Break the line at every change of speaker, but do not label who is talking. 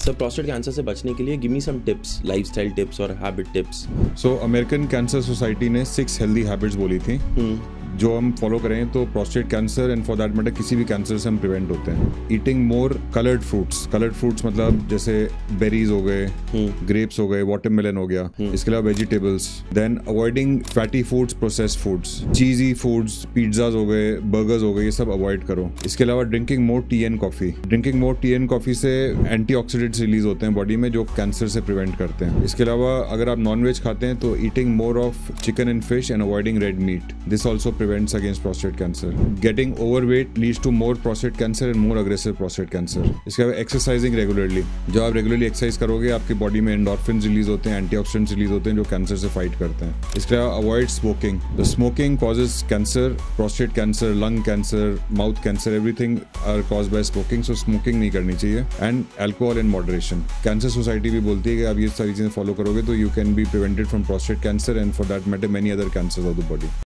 Sir prostate cancer से बचने के लिए give me some tips, lifestyle tips और habit tips.
So American cancer society ने 6 हेल्दी हैबिट्स बोली थी जो हम फॉलो करें तो prostate cancer and for that matter किसी भी कैंसर से हम प्रिवेंट होते हैं। ईटिंग मोर कलर्ड फ्रूट्स मतलब जैसे बेरीज हो गए, ग्रेप्स हो गए, वाटरमेलन हो गया, इसके अलावा vegetables. Then avoiding fatty foods, processed foods, cheesy foods, pizzas हो गए, बर्गर्स हो गए, ये सब अवॉइड करो। इसके अलावा drinking more tea and coffee से एंटीऑक्सीडेंट्स रिलीज होते हैं बॉडी में जो कैंसर से प्रिवेंट करते हैं। इसके अलावा अगर आप नॉनवेज खाते हैं तो eating more of chicken and fish and avoiding red meat, this also prevents against prostate cancer. Getting overweight leads to more prostate cancer and more aggressive prostate cancer. इसके अलावा exercising regularly, जब आप regularly exercise करोगे आपकी body में endorphins release होते हैं, antioxidants release होते हैं जो कैंसर से फाइट करते हैं। इसके अलावा avoid smoking, the smoking causes cancer, prostate cancer, lung cancer, mouth cancer, everything are caused by smoking. So smoking नहीं करनी चाहिए and alcohol in moderation. Cancer society भी बोलती है कि आप ये सारी चीजें फॉलो करोगे तो you can be prevented from prostate cancer and for that matter many other cancer of the body.